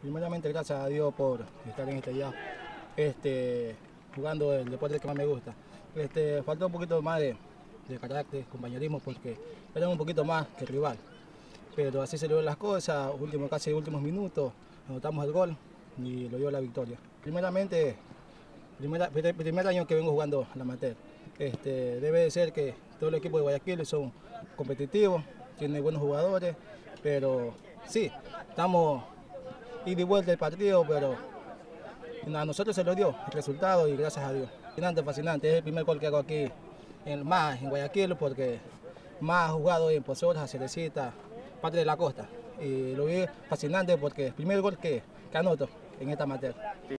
Primeramente, gracias a Dios por estar en este día, jugando el deporte que más me gusta. Faltó un poquito más de carácter, compañerismo, porque era un poquito más que el rival. Pero así se le ven las cosas, casi últimos minutos, anotamos el gol y lo dio la victoria. Primeramente, primer año que vengo jugando la amateur. Debe de ser que todo el equipo de Guayaquil son competitivos, tiene buenos jugadores, pero sí, estamos ida y vuelta el partido, pero a nosotros se lo dio el resultado y gracias a Dios. Fascinante, fascinante, es el primer gol que hago aquí en Guayaquil, porque más jugado en Pozuelos, Cerecita, parte de la costa. Y lo vi fascinante porque es el primer gol que anoto en esta amateur.